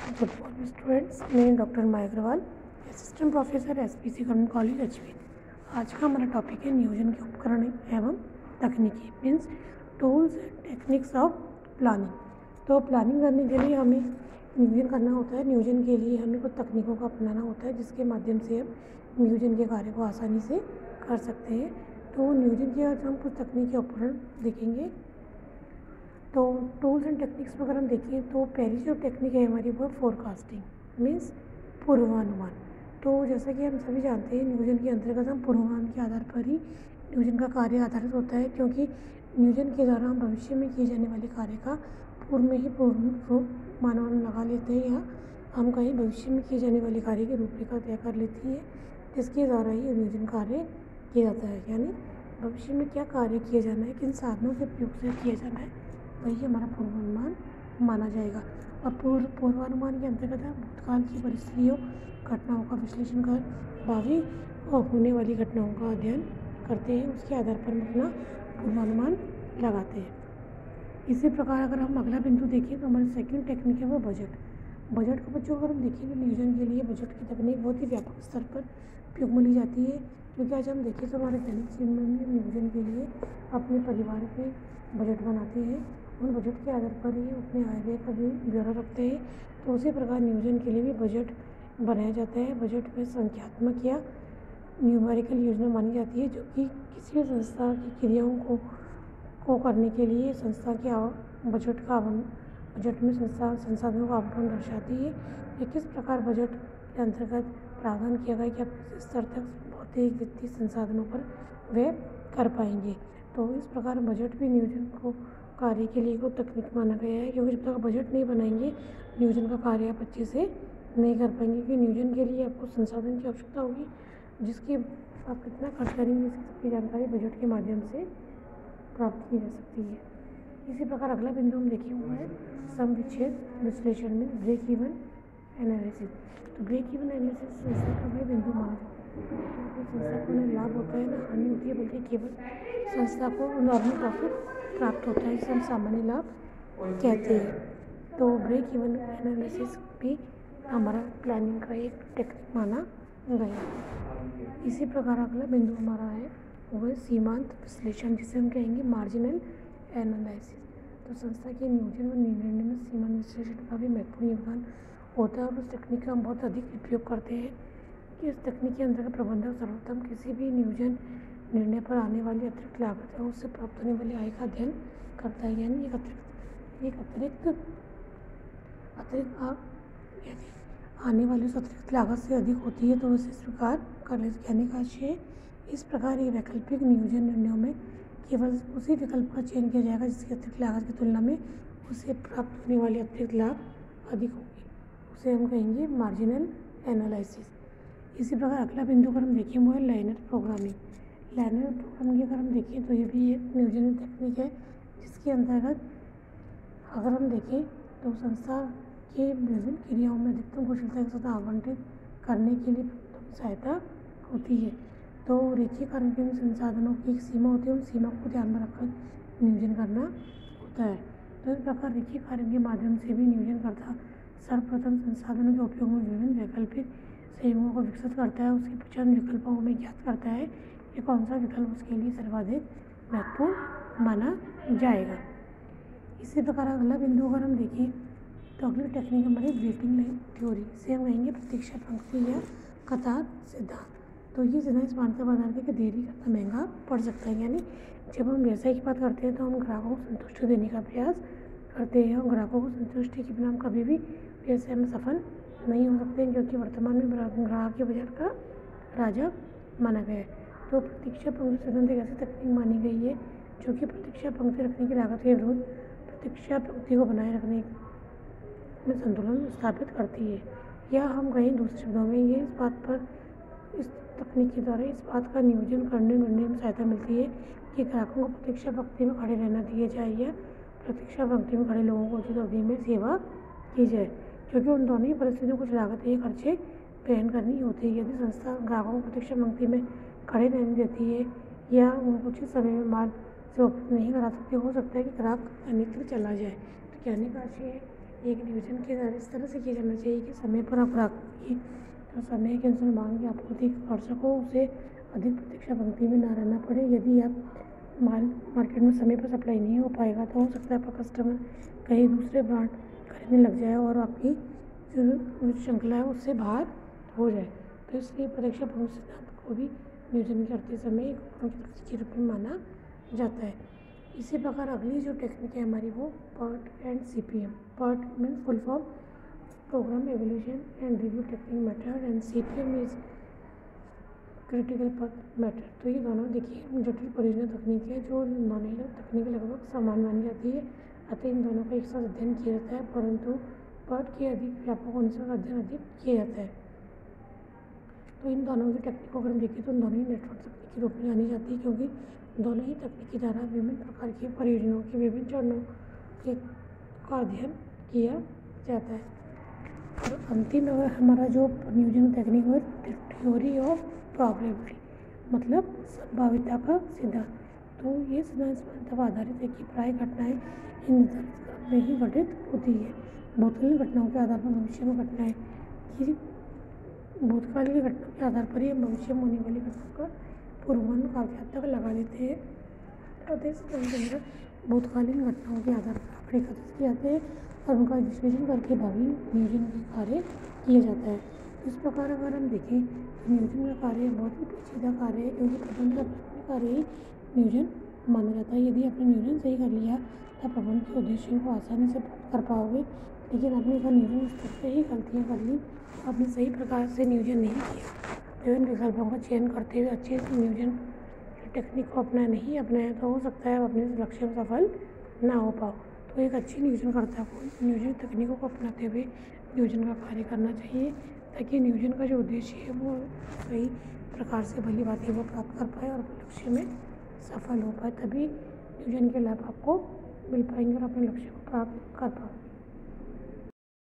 Good morning students, मैं doctor Maya Agarwal, assistant professor SPC government college Ajmer. आज का हमारा टॉपिक है नियोजन के उपकरण एवं तकनीकी, means tools and techniques of planning. तो प्लानिंग करने के लिए हमें नियोजन करना होता है। नियोजन के लिए हमें कुछ तकनीकों का अपनाना होता है जिसके माध्यम से हम नियोजन के कार्य को आसानी से कर सकते हैं। तो नियोजन के आज हम कुछ तकनीकी उपकरण देखेंगे। तो टूल्स एंड टेक्निक्स में अगर हम देखें तो पहली जो टेक्निक है हमारी वो फोरकास्टिंग, मीन्स पूर्वानुमान। तो जैसा कि हम सभी जानते हैं नियोजन के अंतर्गत हम पूर्वानुमान के आधार पर ही नियोजन का कार्य आधारित होता है, क्योंकि नियोजन के द्वारा हम भविष्य में किए जाने वाले कार्य का पूर्व में ही पूर्वानुमान लगा लेते हैं, या हम कहीं भविष्य में किए जाने वाले कार्य की रूपरेखा तय कर लेती है, जिसके द्वारा ही नियोजन कार्य किया जाता है। यानी भविष्य में क्या कार्य किया जाना है, किन साधनों के उपयोग से किया जाना है, वही हमारा पूर्वानुमान माना जाएगा। और पूर्वानुमान के अंतर्गत हम भूतकाल की परिस्थितियों घटनाओं का विश्लेषण कर भावी और होने वाली घटनाओं का अध्ययन करते हैं, उसके आधार पर हम अपना पूर्वानुमान लगाते हैं। इसी प्रकार अगर हम अगला बिंदु देखें तो हमारी सेकंड टेक्निक है वो बजट। बजट को बच्चों अगर हम देखें तो नियोजन के लिए बजट की तकनीक बहुत ही व्यापक स्तर पर उपयोग में ली जाती है, क्योंकि आज हम देखें तो हमारे दैनिक जीवन में नियोजन के लिए अपने परिवार के बजट बनाते हैं। उन बजट के आधार पर ही अपने आय व्यय का भी ब्यौरा रखते हैं। तो उसी प्रकार नियोजन के लिए भी बजट बनाया जाता है। बजट में संख्यात्मक या न्यूमेरिकल योजना मानी जाती है, जो कि किसी भी संस्था की क्रियाओं को करने के लिए संस्था के बजट में संसाधनों का आवंटन दर्शाती है। कि किस प्रकार बजट के अंतर्गत प्रावधान किया गया कि आप किस स्तर तक भौतिक वित्तीय संसाधनों पर व्यय कर पाएंगे। तो इस प्रकार बजट भी नियोजन को कार्य के लिए को तकनीक माना गया है, क्योंकि जब तक बजट नहीं बनाएंगे नियोजन का कार्य आप अच्छे से नहीं कर पाएंगे। क्योंकि नियोजन के लिए आपको संसाधन की आवश्यकता होगी, जिसकी आप कितना खर्च करेंगे इसकी सबकी जानकारी बजट के माध्यम से प्राप्त की जा सकती है। इसी प्रकार अगला बिंदु हम देखे हुआ है सम विच्छेद विश्लेषण में ब्रेक इवन एनालिसिस। तो ब्रेक इवन एनालिसिस संस्था का भी बिंदु माना जाता है। संस्था को न लाभ होता है न हानि होती है, बल्कि केवल संस्था को नॉर्मल प्रॉफिट प्राप्त होता है, जिसे हम सामान्य लाभ कहते हैं। तो ब्रेक इवन एनालिसिस भी हमारा प्लानिंग का एक टेक्निक माना गया। इसी प्रकार अगला बिंदु हमारा है वो है सीमांत विश्लेषण, जिसे हम कहेंगे मार्जिनल एनालिसिस। तो संस्था के नियोजन व निर्णय में सीमांत विश्लेषण का भी महत्वपूर्ण योगदान होता है, और उस तकनीक का हम बहुत अधिक उपयोग करते हैं। कि इस तकनीक के अंतर्गत प्रबंधक सर्वोत्तम किसी भी नियोजन निर्णय पर आने वाली अतिरिक्त लागत है उससे प्राप्त होने वाली आय का अध्ययन करता है। यानी एक अतिरिक्त यदि आने वाली उस अतिरिक्त लागत से अधिक होती है तो उसे स्वीकार कर ले कहने का आशय। इस प्रकार ये वैकल्पिक नियोजन निर्णयों में केवल उसी विकल्प का चयन किया जाएगा जिसकी अतिरिक्त लागत की तुलना में उसे प्राप्त होने वाली अतिरिक्त लाभ अधिक होगी, उसे हम कहेंगे मार्जिनल एनालिसिस। इसी प्रकार अगला बिंदु अगर हम देखें वो है लाइनर प्रोग्रामिंग। लाइनर प्रोग्रामिंग अगर हम देखें तो ये भी एक नियोजन तकनीक है, जिसके अंतर्गत अगर हम देखें तो संस्था के विभिन्न क्रियाओं में अधिकतम कुशलता के साथ आवंटित करने के लिए सहायता होती है। तो रेखीय कार्य के संसाधनों की एक सीमा होती है, उन सीमा को ध्यान में रखकर नियोजन करना होता है। तो इस प्रकार रेखीय कार्य के माध्यम से भी नियोजन करता सर्वप्रथम संसाधनों के उपयोग में विभिन्न वैकल्पिक संयोगों को विकसित करता है, उसकी पहचान विकल्पों में ज्ञात करता है कि कौन सा विकल्प उसके लिए सर्वाधिक महत्वपूर्ण माना जाएगा। इसी प्रकार अगला बिंदु अगर हम देखें तो अगली टेक्निक हमारी वेटिंग लाइन थ्योरी, से हम कहेंगे प्रतीक्षा पंक्ति या कतार सिद्धांत। तो ये सिद्धांत इस मान्यता बताते हैं कि देरी करना महंगा पड़ सकता है। यानी जब हम व्यवसाय की बात करते हैं तो हम ग्राहकों को संतुष्टि देने का प्रयास करते हैं, और ग्राहकों को संतुष्टि के बिना हम कभी भी व्यवसाय में सफल नहीं हो सकते हैं, क्योंकि वर्तमान में ग्राहक के बाजार का राजा माना गया है। तो प्रतीक्षा पंक्ति सिद्धांत एक ऐसी तकनीक मानी गई है जो कि प्रतीक्षा पंक्ति रखने की लागत के विरुद्ध प्रतीक्षा पंक्ति को बनाए रखने में संतुलन स्थापित करती है। या हम कहें दूसरे शब्दों में ये इस तकनीक के द्वारा इस बात का नियोजन करने में सहायता मिलती है कि ग्राहकों को प्रतीक्षा पंक्ति में खड़े रहना दिया जाए या प्रतीक्षा पंक्ति में खड़े लोगों को उचित अवधि में सेवा की जाए, क्योंकि उन दोनों ही परिस्थितियों कुछ लागतें या खर्चे वहन करनी होती है। यदि संस्था ग्राहकों को प्रतीक्षा पंक्ति में खड़े रहने देती है या उनको उचित समय में माल से उपलब्ध नहीं करा सकती, हो सकता है कि ग्राहक अन्यत्र चला जाए। तो कहने का आशय है एक नियोजन के इस तरह से किया जाना चाहिए कि समय पर आप ग्राहकों की जो समय के अनुसार मांग की आपूर्ति कर सको, उसे अधिक प्रतीक्षा पंक्ति में ना रहना पड़े। यदि आप मार्केट में समय पर सप्लाई नहीं हो पाएगा तो हो सकता है आपका कस्टमर कहीं दूसरे ब्रांड खरीदने लग जाए और आपकी जो श्रृंखला है उससे बाहर हो जाए। तो इसलिए प्रतीक्षा पंक्ति सिद्धांत को भी नियोजन करते समय एक उपकरण के रूप में माना जाता है। इसी प्रकार अगली जो टेक्निक है हमारी वो PERT and CPM। PERT means full form program evolution and review technique method and CPM is critical path method. तो ये दोनों देखिए जटिल परियोजना तकनीक है, जो दोनों तकनीक लगभग समान मानी जाती है, अतः इन दोनों का एक साथ अध्ययन किया जाता है, परंतु PERT के अधिक व्यापक होने से अध्ययन अधिक किया जाता है। तो इन दोनों की तकनीक को अगर हम देखें तो दोनों ही नेटवर्क तकनीक के रूप में जानी जाती है, क्योंकि दोनों ही तकनीकी द्वारा विभिन्न प्रकार की परियोजनाओं के विभिन्न चरणों का अध्ययन किया जाता है। और अंतिम हमारा जो नियोजन तकनीक है थ्योरी ऑफ प्रोबेबिलिटी, मतलब संभाव्यता का सिद्धांत। तो ये सिद्धांत पर आधारित है कि प्राय घटनाएं इन निर्धारित क्रम में ही घटित होती है। भूतकालीन घटनाओं के आधार पर भविष्य में घटनाएं की भूतकालीन घटनाओं के आधार पर ही हम भविष्य में होने वाली घटनाओं का पूर्वानुमान काफी हद तक लगा लेते हैं। भूतकालीन घटनाओं के आधार पर आंकड़े एकत्रित किए जाते हैं और उनका विश्लेषण करके भावी नियोजन के कार्य किया जाता है। इस प्रकार अगर हम देखें तो नियोजन का कार्य बहुत ही पेचीदा कार्य है, क्योंकि प्रबंध का प्राथमिक कार्य ही नियोजन माना जाता है। यदि आपने नियोजन सही कर लिया तब प्रबंध के उद्देश्यों को आसानी से प्राप्त कर पाओगे, लेकिन आपने अगर नियोजन स्तर पर ही गलतियाँ कर ली, आपने सही प्रकार से नियोजन नहीं किया, विभिन्न विकल्पों का चयन करते हुए अच्छे नियोजन टेक्निक को नहीं अपनाया, तो हो सकता है आप अपने लक्ष्य में सफल ना हो पाओ। तो एक अच्छी नियोजनकर्ता को नियोजन तकनीकों को अपनाते हुए नियोजन का कार्य करना चाहिए, ताकि नियोजन का जो उद्देश्य है वो सही प्रकार से भली बातें वो प्राप्त कर पाए और अपने लक्ष्य में सफल हो पाए। तभी नियोजन के लाभ आपको मिल पाएंगे और अपने लक्ष्य को प्राप्त कर पाओगे।